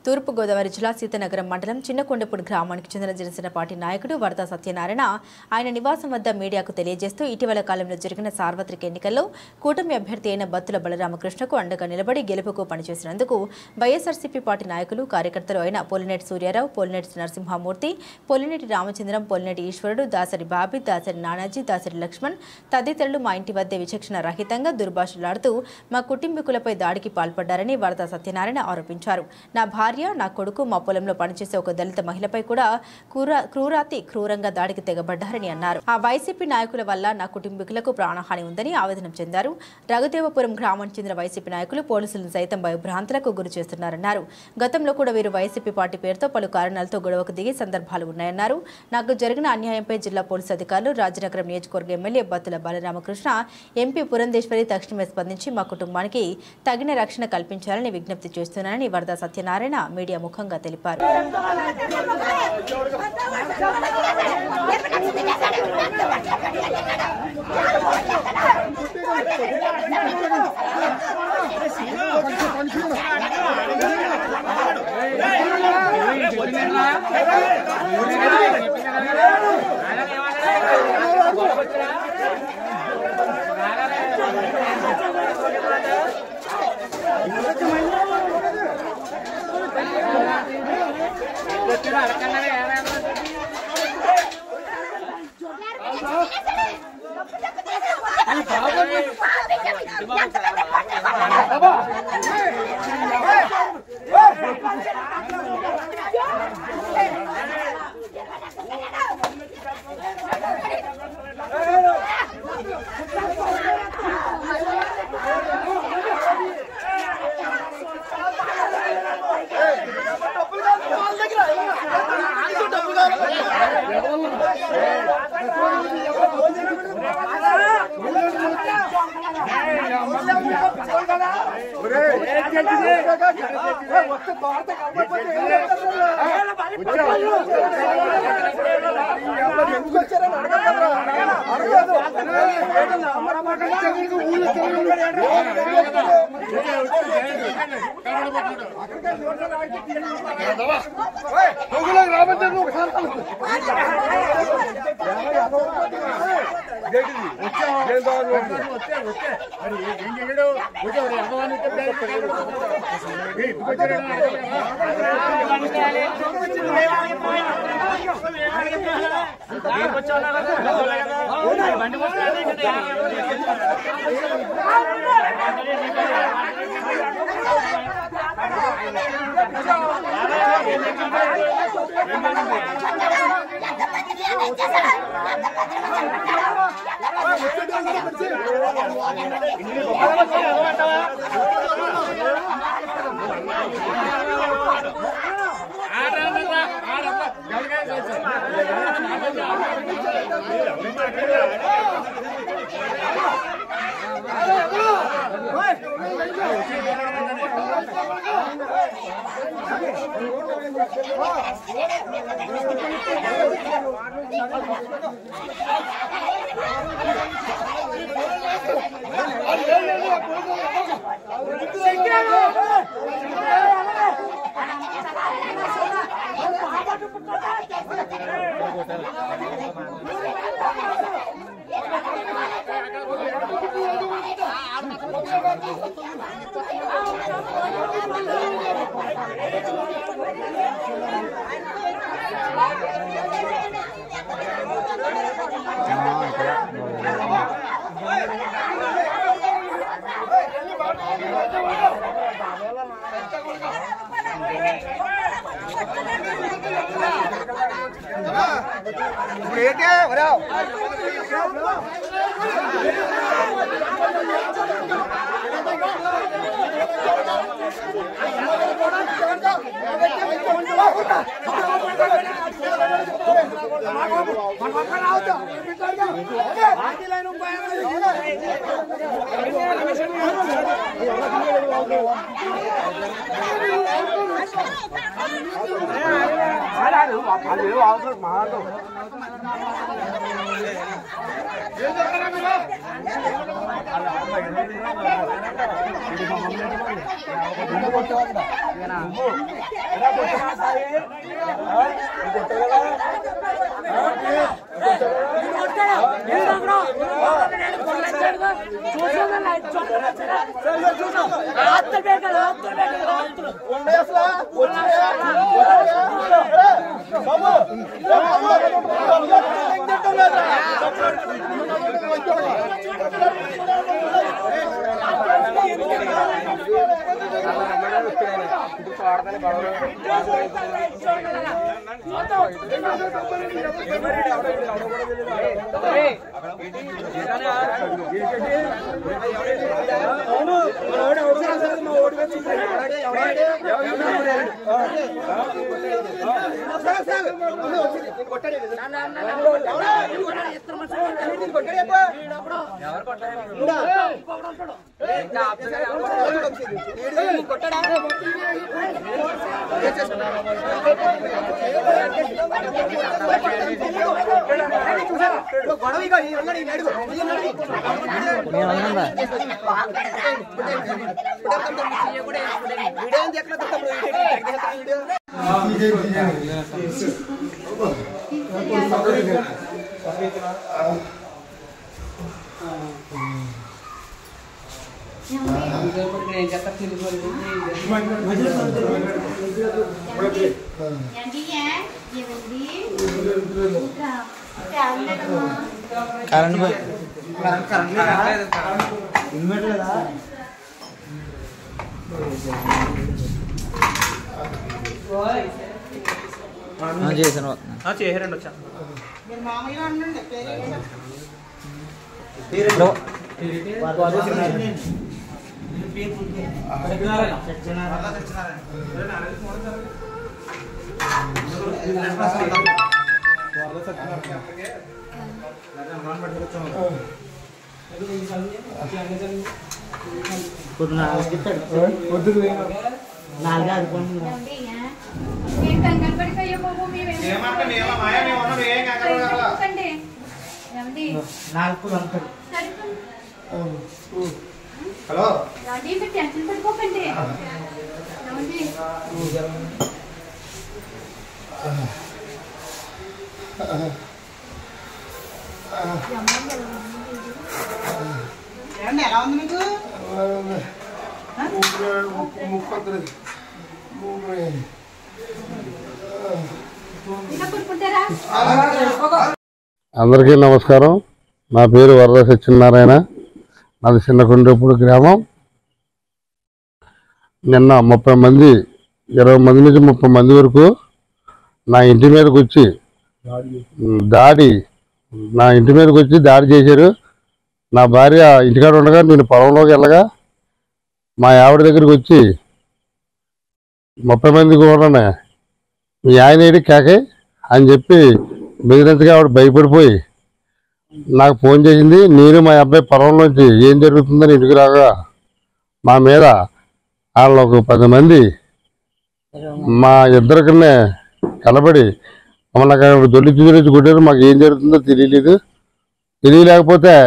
తూర్పు గోదావరి జిల్లా సీతనగరం మండలం చిన్నకొండపూడి గ్రామానికి చెందిన జనసేన పార్టీ నాయకుడు వరద సత్యనారాయణ ఆయన నివాసం వద్ద మీడియాకు తెలియజేస్తూ ఇటీవల కాలంలో జరిగిన సార్వత్రిక ఎన్నికల్లో కూటమి అభ్యర్థి అయిన బత్తుల బలరామకృష్ణకు అండగా నిలబడి గెలుపుకు పనిచేసినందుకు వైఎస్ఆర్సీపీ పార్టీ నాయకులు కార్యకర్తలు అయిన పోలినేటి సూర్యారావు, పోలినేటి నరసింహమూర్తి, పోలినేటి రామచంద్రం, పోలినేటి ఈశ్వరుడు, దాసరి బాబి, దాసరి నానాజీ, దాసరి లక్ష్మణ్ తదితరులు మా ఇంటి వద్దే విచక్షణ రహితంగా దుర్భాషలాడుతూ మా కుటుంబీకులపై దాడికి పాల్పడ్డారని వరద సత్యనారాయణ ఆరోపించారు. నా భార్య, నా కొడుకు మా పొలంలో పనిచేసే ఒక దళిత మహిళపై కూడా క్రూరంగా దాడికి తెగబడ్డారని అన్నారు. ఆ వైసీపీ నాయకుల వల్ల నా కుటుంబీకులకు ప్రాణహాని ఉందని ఆవేదన చెందారు. రఘుదేవపురం గ్రామానికి చెందిన వైసీపీ నాయకులు పోలీసులను సైతం భయభ్రాంతులకు గురి చేస్తున్నారన్నారు. గతంలో కూడా వీరు వైసీపీ పార్టీ పేరుతో పలు కారణాలతో గొడవకు దిగే సందర్భాలు ఉన్నాయన్నారు. నాకు జరిగిన అన్యాయంపై జిల్లా పోలీసు అధికారులు, రాజనగరం నియోజకవర్గ ఎమ్మెల్యే బత్తుల బలరామకృష్ణ, ఎంపీ పురంధేశ్వరి తక్షణమే స్పందించి మా కుటుంబానికి తగిన రక్షణ కల్పించాలని విజ్ఞప్తి చేస్తున్నానని వరద సత్యనారాయణ మీడియా ముఖంగా తెలిపారు. అందరికీ నమస్కారం. నా పేరు వరద సత్యనారాయణ. నాది చిన్నకొండపూడి గ్రామం. నిన్న 30 మంది 20 మంది నుంచి 30 మంది వరకు నా ఇంటి మీదకి వచ్చి దాడి చేశారు. నా భార్య ఇంటికాడ ఉండగా నేను పొలంలోకి వెళ్ళగా మా ఆవిడ దగ్గరికి వచ్చి 30 మంది కూడా మీ ఆయన ఏడి కేకే అని చెప్పి బెదిరించగా ఆవిడ భయపడిపోయి నాకు ఫోన్ చేసింది. నేను మా అబ్బాయి పొలంలోంచి ఏం జరుగుతుందని ఇంటికి రాగా మా మీద వాళ్ళు ఒక 10 మంది మా ఇద్దరికనే కలబడి మమ్మల్ని అక్కడ దొల్లిచి కొట్టారు. మాకు ఏం జరుగుతుందో తెలియలేకపోతే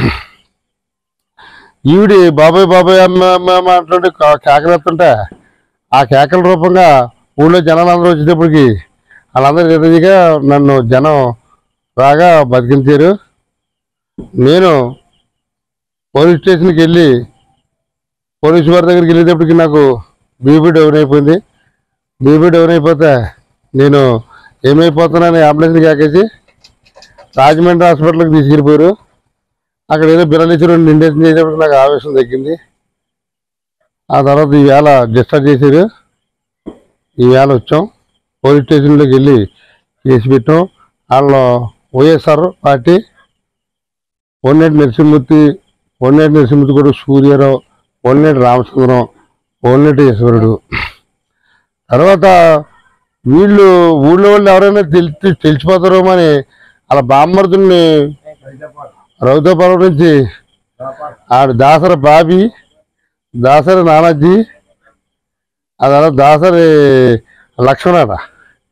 ఈవిడి బాబాయ్ బాబాయ్ అమ్మ అంటుంటే కేకలెత్తుంటే ఆ కేకల రూపంగా ఊళ్ళో జనాలందరూ వచ్చేటప్పటికి వాళ్ళందరూ ఎదురుగా నన్ను జనం రాగా బతికించారు. నేను పోలీస్ స్టేషన్కి వెళ్ళి పోలీసు వారి దగ్గరికి వెళ్ళేటప్పటికి నాకు బీపీ డౌన్ అయిపోయింది. బీపీ డౌన్ అయిపోతే నేను ఏమైపోతున్నానని అంబులెన్స్కి ఎక్కేసి రాజమండ్రి హాస్పిటల్కి తీసుకెళ్ళిపోయారు. అక్కడ ఏదో బిల్లలు ఇచ్చి 2 ఇంజక్షన్ చేసేటప్పుడు నాకు ఆవేశం తగ్గింది. ఆ తర్వాత ఈవేళ డిశ్చార్జ్ చేశారు. ఈవేళ వచ్చాం. పోలీస్ స్టేషన్లోకి వెళ్ళి కేసు పెట్టాం. వాళ్ళు వైఎస్ఆర్ పార్టీ పొన్నేటి నరసింహమూర్తి కూడా సూర్యారావు, పొన్నేటి రామచంద్రం, పొన్నేటి ఈశ్వరుడు. తర్వాత వీళ్ళు ఊళ్ళో వాళ్ళు ఎవరైనా తెలిసిపోతారేమో అని అలా బామ్మర్దుల్ని రౌతపాలెం నుంచి ఆడు దాసరి బాబీ, దాసరి నానాజీ, అలా దాసరి లక్ష్మణ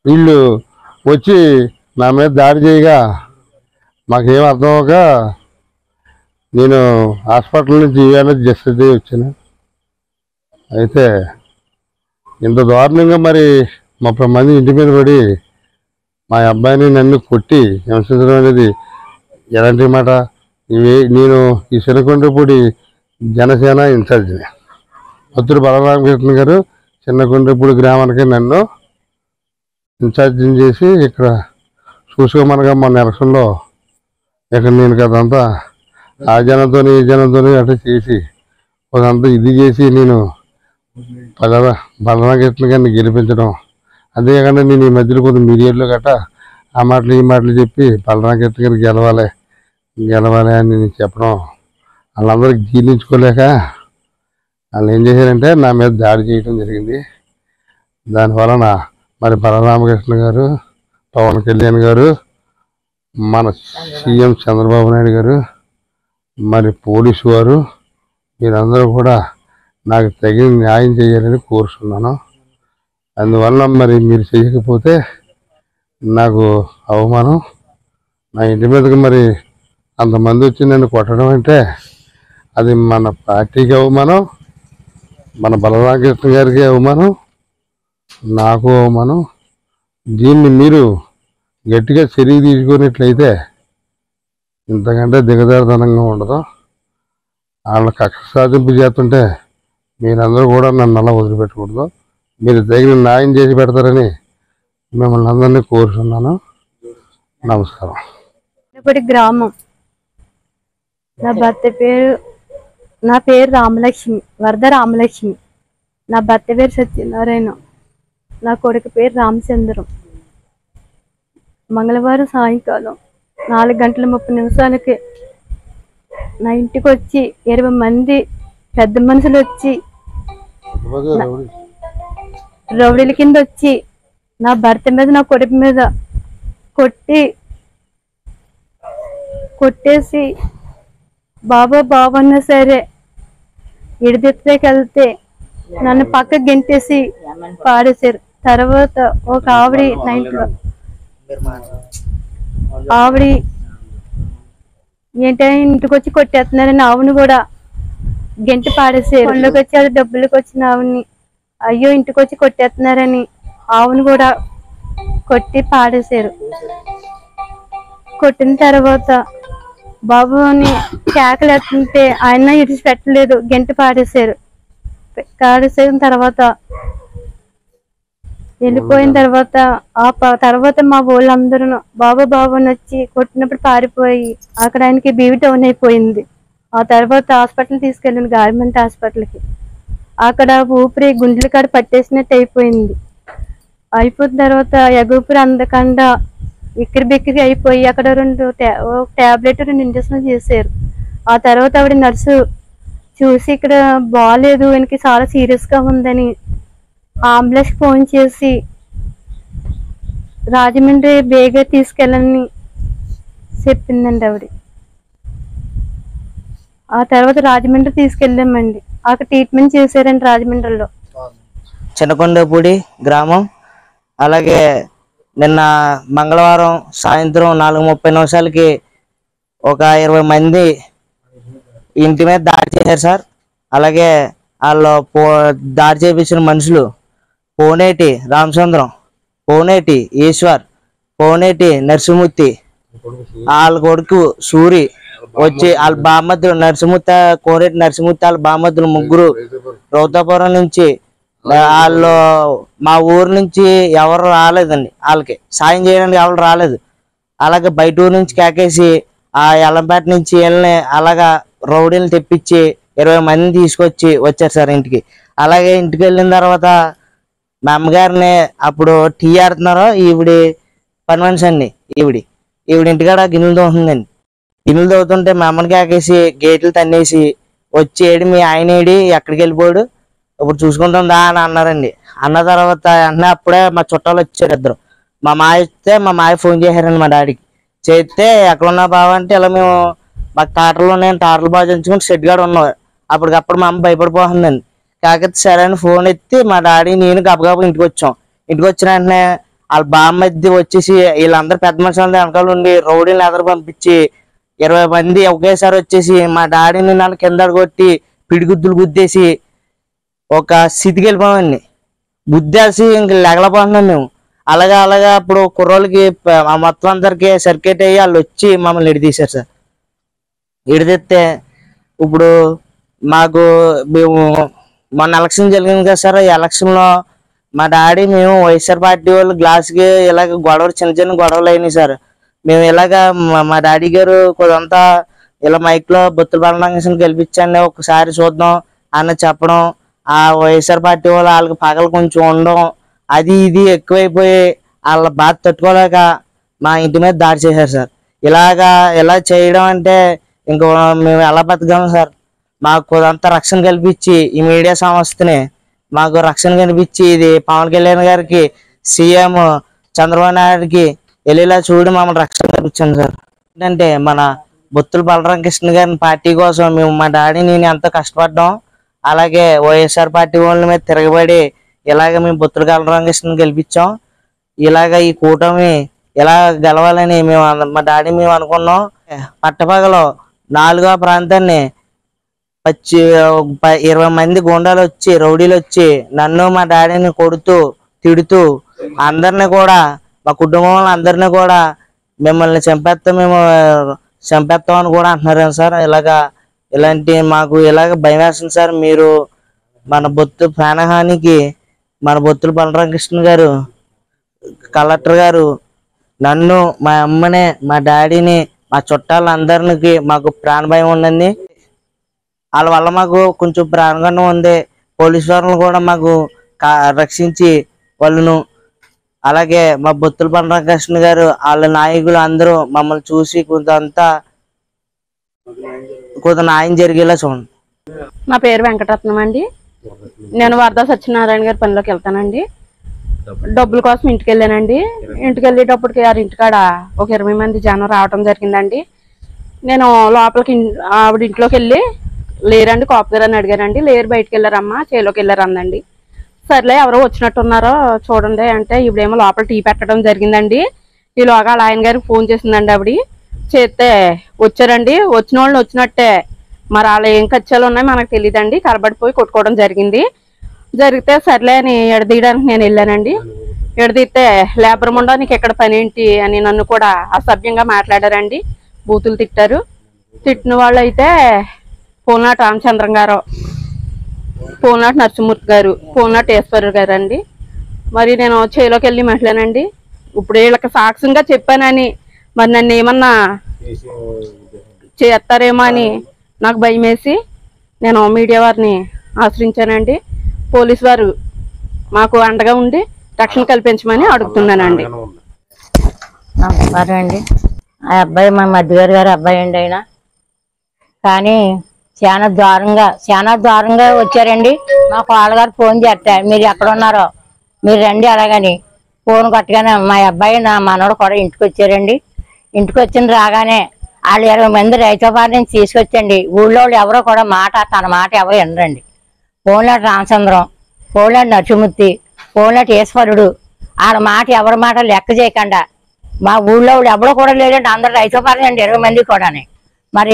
వీళ్ళు వచ్చి నా మీద దాడి చేయగా మాకేం అర్థం అవ్వక నేను హాస్పిటల్ నుంచి ఈవేళ జస్ట్ వచ్చాను. అయితే ఇంత దారుణంగా మరి 30 మంది ఇంటి మీద పడి మా అబ్బాయిని నన్ను కొట్టి హింసించడం అనేది ఎలాంటి మాట? నేను ఈ చిన్నకొండపూడి జనసేన ఇన్ఛార్జిని పత్తురు బలరామకృష్ణ గారు చిన్నకొండపూడి గ్రామానికి నన్ను ఇన్ఛార్జిని చేసి ఇక్కడ చూసుకోమనగా మొన్న ఎలక్షన్లో ఇక్కడ నేను కదంతా ఆ జనంతో ఈ జనంతో అట్లా చేసి అదంతా ఇది చేసి నేను బలరామకృష్ణ గారిని గెలిపించడం. అంతేకాకుండా నేను ఈ మధ్యలో కొన్ని మీడియాలో గట్రా ఆ మాటలు ఈ మాటలు చెప్పి బలరామకృష్ణ గారికి గెలవాలి అని నేను చెప్పడం వాళ్ళందరికీ జీర్ణించుకోలేక వాళ్ళు ఏం చేశారంటే నా మీద దాడి చేయడం జరిగింది. దానివలన మరి బలరామకృష్ణ గారు, పవన్ కళ్యాణ్ గారు, మన సీఎం చంద్రబాబు నాయుడు గారు, మరి పోలీసు వారు మీరందరూ కూడా నాకు తగిన న్యాయం చేయాలని కోరుతున్నాను. అందువల్ల మరి మీరు చేయకపోతే నాకు అవమానం. నా ఇంటి మీదకి మరి అంతమంది వచ్చి నన్ను కొట్టడం అంటే అది మన పార్టీకి అవమానం, మన బలరామకృష్ణ గారికి అవమానం, నాకు అవమానం. దీన్ని మీరు గట్టిగా చర్య తీసుకున్నట్లయితే ఇంతకంటే దిగజారుతనంగా ఉండదు. వాళ్ళ కక్ష సాధింపు చేస్తుంటే మీరందరూ కూడా నన్ను అలా వదిలిపెట్టకూడదు. మీరు తగిన న్యాయం చేసి పెడతారని మిమ్మల్ని అందరినీ కోరుతున్నాను. నమస్కారం. గ్రామం. నా పేరు రామలక్ష్మి, వరద రామలక్ష్మి. నా భర్త పేరు సత్యనారాయణ. నా కొడుకు పేరు రామచంద్రం. మంగళవారం సాయంకాలం 4:30 నా ఇంటికి వచ్చి 20 మంది పెద్ద మనుషులు వచ్చి రౌడీల కింద వచ్చి నా భర్త మీద నా కొడుకు మీద కొట్టేసి బాబా అన్నా సరే ఇడిదిత్తలోకి వెళ్తే నన్ను పక్క గెంటేసి పాడేశారు. తర్వాత ఒక ఆవిడ ఏంటంటే ఇంటికి వచ్చి కొట్టేస్తున్నారని ఆవుని కూడా గెంటి పాడేసారు. కొండకి వచ్చి అది డబ్బులకి వచ్చిన ఆవుని అయ్యో ఇంటికి వచ్చి కొట్టేస్తున్నారని ఆవుని కూడా కొట్టి పాడేశారు. కొట్టిన తర్వాత బాబుని కేకలు ఎత్తుంటే ఆయన ఇడిచి పెట్టలేదు, గెంటి పాడేశారు. పాడేసిన తర్వాత వెళ్ళిపోయిన తర్వాత తర్వాత మా వాళ్ళందరూ బాబుని వచ్చి కొట్టినప్పుడు పారిపోయి అక్కడ ఆయనకి బీవీ డౌన్ అయిపోయింది. ఆ తర్వాత హాస్పిటల్ తీసుకెళ్ళింది, గవర్నమెంట్ హాస్పిటల్కి. అక్కడ ఊపిరి గుండెల కాడ పట్టేసినట్టు అయిపోయింది. అయిపోయిన తర్వాత ఎగుపిరి అందకుండా బిక్కిరి అయిపోయి అక్కడ 2 టాబ్లెట్ 2 ఇంజక్షన్లు చేశారు. ఆ తర్వాత ఆవిడ నర్సు చూసి ఇక్కడ బాగాలేదు, ఆయనకి చాలా సీరియస్గా ఉందని అంబులెన్స్ ఫోన్ చేసి రాజమండ్రి బేగా తీసుకెళ్ళని చెప్పిందండి ఆవిడ. ఆ తర్వాత రాజమండ్రి తీసుకెళ్ళామండి. అక్కడ ట్రీట్మెంట్ చేశారండి రాజమండ్రిలో. చిన్నకొండపూడి గ్రామం. అలాగే నిన్న మంగళవారం సాయంత్రం 4:30 ఒక 20 మంది ఇంటి మీద దాడి చేశారు సార్. అలాగే వాళ్ళు దాడి చేయించిన మనుషులు పోనేటి రామచంద్రం, పోనేటి ఈశ్వర్, పోనేటి నరసింహమూర్తి, వాళ్ళ కొడుకు సూరి వచ్చి వాళ్ళ బామద్దులు కోనేటి నరసింహమూర్తి వాళ్ళ బామద్దులు ముగ్గురు రౌతాపురం నుంచి వాళ్ళు మా ఊరు నుంచి ఎవరు రాలేదండి. వాళ్ళకి సాయం చేయడానికి ఎవరు రాలేదు. అలాగే బయట ఊరు నుంచి కేకేసి ఆ ఎల్లంపేట నుంచి వీళ్ళని అలాగా రౌడీలు తెప్పించి 20 మందిని తీసుకొచ్చి వచ్చారు సార్ ఇంటికి. అలాగే ఇంటికి వెళ్ళిన తర్వాత మా అమ్మగారిని అప్పుడు టీ ఆడుతున్నారు. ఈవిడి పని మనిషి అండి. ఈవిడ ఇంటికాడ గిన్నెలు తోముతుందండి. గిన్నెలు తోగుతుంటే మా అమ్మని కేకేసి గేట్లు తన్నేసి వచ్చి మీ ఆయన ఎక్కడికి వెళ్ళిపోయాడు, ఇప్పుడు చూసుకుంటుందా అని అన్నారండి. అన్న తర్వాత వెంటనే అప్పుడే మా చుట్టాలు వచ్చారు 2. మా మాయ వస్తే మా మాయ ఫోన్ చేశారండి మా డాడీకి. చేస్తే ఎక్కడున్నా బావ అంటే ఇలా మేము మాకు టాటర్లు ఉన్నాయని టాటర్లు బాగా చంచుకుని షెడ్ గాడు ఉన్నాం. అప్పటికప్పుడు మా అమ్మ భయపడిపోతుందండి. కాకపోతే సరే అని ఫోన్ ఎత్తి మా డాడీ నేను గబగబా ఇంటికి వచ్చాం. ఇంటికి వచ్చిన వెంటనే వాళ్ళ బామ్మద్ది వచ్చేసి వీళ్ళందరూ పెద్ద మనుషులందరూ వెనకాల ఉండి రౌడీని ఎదురు పంపించి 20 మంది ఒకేసారి వచ్చేసి మా డాడీని నన్ను కింద కొట్టి పిడిగుద్దులు గుద్దేసి ఒక స్థితికి వెళ్ళిపోయామండి. గుద్దేసి ఇంక లెగలపోతున్నాం మేము. అలాగా అప్పుడు కుర్రోళ్ళకి మొత్తం అందరికి సర్కిట్ అయ్యి వాళ్ళు వచ్చి మమ్మల్ని ఇడితీశారు సార్. ఇడితే ఇప్పుడు మాకు మేము మొన్న ఎలక్షన్ జరిగింది కదా సార్. ఈ ఎలక్షన్ లో మా డాడీ మేము వైఎస్ఆర్ పార్టీ వాళ్ళు గ్లాస్కి ఇలాగ గొడవలు చిన్న గొడవలు అయినాయి సార్. మేము ఇలాగా మా డాడీ గారు కొంత ఇలా మైక్ లో బొత్తుల బలరామకృష్ణ గెలిపించండి ఒకసారి చూద్దాం అని చెప్పడం, ఆ వైఎస్ఆర్ పార్టీ వాళ్ళు వాళ్ళకి పగలు కొంచెం ఉండడం, అది ఇది ఎక్కువైపోయి వాళ్ళ బాధ తట్టుకోలేక మా ఇంటి మీద దాడి చేశారు సార్. ఇలా చేయడం అంటే ఇంకో మేము ఎలా బతకగలం సార్? మాకు అంత రక్షణ కల్పించి ఈ మీడియా సంస్థని మాకు రక్షణ కల్పించి ఇది పవన్ కళ్యాణ్ గారికి సీఎం చంద్రబాబు నాయుడుకి వెళ్ళేలా చూడి మమ్మల్ని రక్షణ కల్పించాను సార్. ఏంటంటే మన బొత్తుల బలరామకృష్ణ గారి పార్టీ కోసం మేము మా డాడీ నేను ఎంతో కష్టపడ్డాం. అలాగే వైఎస్ఆర్ పార్టీ వాళ్ళ మీద తిరగబడి ఇలాగ మేము బొత్తుల బలరామకృష్ణ గెలిపించాం. ఇలాగ ఈ కూటమి ఇలా గెలవాలని మేము మా డాడీ మేము అనుకున్నాం. పట్టపగలో 4వ ప్రాంతాన్ని 20 మంది గుండాలు వచ్చి రౌడీలు వచ్చి నన్ను మా డాడీని కొడుతూ తిడుతూ అందరిని కూడా మా కుటుంబం అందరినీ కూడా మిమ్మల్ని చంపేస్తామని కూడా అంటున్నారు సార్. ఇలాంటి మాకు ఇలాగ భయం వేస్తుంది సార్. మీరు మన ప్రాణహానికి మన బొత్తుల బలరామకృష్ణ గారు కలెక్టర్ గారు నన్ను మా అమ్మని మా డాడీని మా చుట్టాలందరికి మాకు ప్రాణ భయం ఉందండి. వాళ్ళ వల్ల మాకు కొంచెం ప్రాణగండం ఉంది. పోలీసు వారిని కూడా మాకు రక్షించి వాళ్ళను, అలాగే మా బొత్తుల బలరామకృష్ణ గారు వాళ్ళ నాయకులు అందరూ మమ్మల్ని చూసి కొంత న్యాయం జరిగేలా చూడండి. నా పేరు వెంకటరత్నం అండి. నేను వరద సత్యనారాయణ గారి పనిలోకి వెళ్తానండి. డబ్బుల కోసం ఇంటికి వెళ్ళానండి. ఇంటికి వెళ్ళేటప్పటికి ఆ ఇంటికాడ ఒక 20 మంది జనం రావటం జరిగిందండి. నేను లోపలికి ఆవిడ ఇంట్లోకి వెళ్ళి లేరండి కాపు గారు అని అడిగానండి. లేరు, బయటకు వెళ్ళారమ్మా, చేలోకి వెళ్ళారు అందండి. సర్లే ఎవరో వచ్చినట్టున్నారో చూడండి అంటే ఇప్పుడేమో లోపల టీ పెట్టడం జరిగిందండి. ఈలోగా ఆయన గారికి ఫోన్ చేసిందండి. ఆవిడ చేస్తే వచ్చారండి. వచ్చిన వాళ్ళు వచ్చినట్టే మరి వాళ్ళు ఏం ఖర్చాలు ఉన్నాయో మనకు తెలియదండి. కలబడిపోయి కొట్టుకోవడం జరిగితే సర్లే అని ఎడదీయడానికి నేను వెళ్ళానండి. ఎడదీస్తే లేబర్ ముండా నీకు ఎక్కడ పని ఏంటి అని నన్ను కూడా అసభ్యంగా మాట్లాడారండి. బూతులు తిట్టారు. తిట్టిన వాళ్ళు అయితే పోల్నాటి రామచంద్రం గారు, పోల్నాటి నరసింహమూర్తి గారు, పోల్నాటి ఈశ్వరు గారు అండి. మరి నేను చేలోకి వెళ్ళి మాట్లాడానండి. ఇప్పుడు వీళ్ళకి సాక్ష్యంగా చెప్పానని మరి నన్ను ఏమన్నా చేస్తారేమో అని నాకు భయం వేసి నేను మీడియా వారిని ఆశ్రయించానండి. పోలీసు వారు మాకు అండగా ఉండి రక్షణ కల్పించమని అడుగుతున్నానండి. నమస్కారం అండి. ఆ అబ్బాయి మా మధ్యగారు గారు అబ్బాయి అండి. ఆయన కానీ చాలా దారుణంగా వచ్చారండి. మా కోళ్ళగారు ఫోన్ చేస్తారు, మీరు ఎక్కడ ఉన్నారో మీరు రండి అలాగని ఫోన్ కొట్టగానే మా అబ్బాయి నా మనవడు కూడా ఇంటికి వచ్చారండి. ఇంటికి వచ్చిన రాగానే వాళ్ళు 20 మంది రైతుపాటి నుంచి తీసుకొచ్చండి. ఊళ్ళో వాళ్ళు ఎవరో కూడా తన మాట ఎవరు వినరండి. పోల్నాటి రామచంద్రం, పోల్నాటి నరసింహమూర్తి, పోల్నాటి ఈశ్వరుడు వాళ్ళ మాట ఎవరి మాట లెక్క చేయకుండా మా ఊళ్ళో వాళ్ళు ఎవరో కూడా లేదండి. అందరు రైతుపాటి అండి 20 మంది కూడా. మరి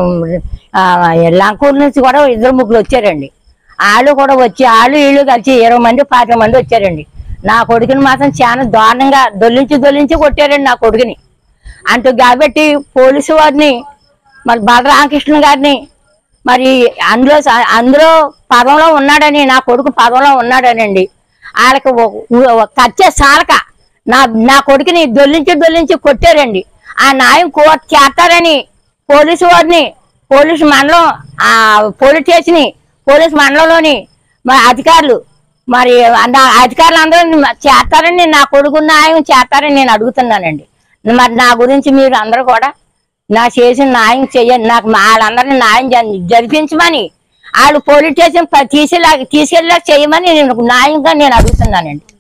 లంకూరు నుంచి కూడా 2-3 వచ్చారండి. వాళ్ళు కూడా వచ్చి వీళ్ళు కలిసి 20 మంది 40 మంది వచ్చారండి. నా కొడుకుని మాత్రం చాలా దారుణంగా దొల్లించి కొట్టారండి నా కొడుకుని. అంటూ కాబట్టి పోలీసు వారిని మరి బలరామకృష్ణ గారిని మరి అందులో పదంలో ఉన్నాడని, నా కొడుకు పదంలో ఉన్నాడనండి. వాళ్ళకి ఖర్చే సాలక నా కొడుకుని దొల్లించి కొట్టారండి. ఆ న్యాయం కోర్టు చేస్తారని పోలీసు వారిని, పోలీసు మండలం, పోలీస్ స్టేషన్, పోలీసు మండలంలోని మరి అధికారులు అందరూ చేస్తారని, నా కొడుకు న్యాయం చేస్తారని నేను అడుగుతున్నానండి. మరి నా గురించి మీరు అందరూ కూడా నా చేసిన న్యాయం చెయ్యండి. నాకు వాళ్ళందరినీ న్యాయం జరిపించమని, వాళ్ళు పోలీస్ స్టేషన్ తీసుకెళ్ళేలా చేయమని న్యాయంగా నేను అడుగుతున్నానండి.